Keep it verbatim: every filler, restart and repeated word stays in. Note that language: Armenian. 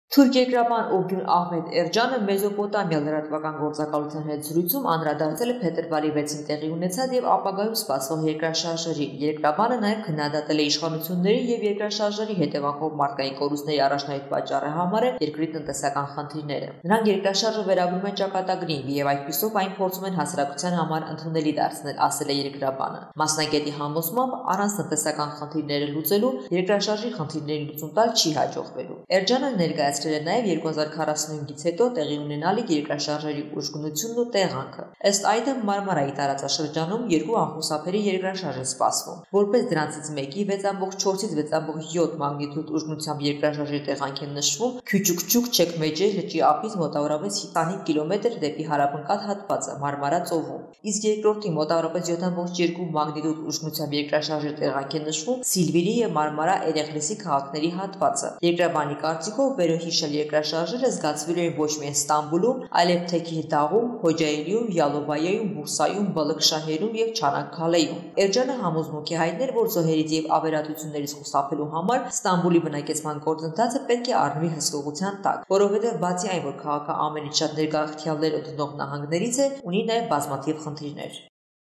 Թուրք երկրաբան Օգյուն Ահմեդ Էրջանը Մեզոպոտամիա լրատվական գործակալության հետ զրույցում անդրադարձել է փետրվարի վեցին տեղի ունեցած եւ ապագայում սպասվող երկրաշարժերի։ Երկրաբանը նաեւ քննադատել է իշխանությունների եւ երկրաշարժերի հետևանքով մարդկային կորուստների առաջնահերթ պատճառը համարել երկրի տնտեսական խնդիրները։ Նրանք երկրաշարժը վերագրում են ճակատագրին եւ այդպիսով այն փորձում են հասարակության համար ընդունելի դարձնել, ասել է երկրաբանը։ Մասնագետի համոզմամբ առանց տնտեսական խնդիրները լուծելու երկրաշարժի խնդիրների լուծում տալ չի հաջողվելու։ Էրջանը ներկայացրել է նաև երկու հազար քառասունհինգից հետո տեղի ունենալիք երկրաշարժերի ուժգնությունն ու տեղանքը։ Ըստ այդմ Մարմարայի տարածաշրջանում երկու անխուսափելի երկրաշարժ է սպասվում։ Որպես դրանցից մեկի վեց ամբողջ չորսից վեց ամբողջ յոթ մագնիտուդ ուժգնությամբ երկրաշարժի տեղանք է նշվում Քյուչուկչուկ Չեկմեջե լճի ափից մոտավորապես հինգ կիլոմետր դեպի հարավընկած հատվածը Մարմարա ծովում։ Իսկ երկրորդի մոտավորապես յոթ ամբողջ երկու մագնիտուդ ուժգնությամբ երկրաշարժի տեղանք է նշվում Սիլվիրի եւ Մարմարա Էրեխլիսի քաղաքների հատվածը։ Երկրաբանի կարծիքով վերոհիշել երկրաշարժերը զգացվել են ոչ միայն Ստամբուլում, այլև Թեքիrdağում, Հոջայիլիում, Յալովայայում, Բուրսայում, Բալաքշահերում եւ Չանաքքալեում։ Էրջանը համոզմունք է հայտնել, որ զոհերից եւ ավերածություններից խուսափելու համար Ստամբուլի բնակեցման գործընթացը պետք է առնվի հսկողության տակ, որովհետեւ բացի այն, որ քաղաքը ամենից շատ ներգաղթյալներ ընդունող նահանգներից է, ունի նաեւ բազմաթիվ խնդիրներ։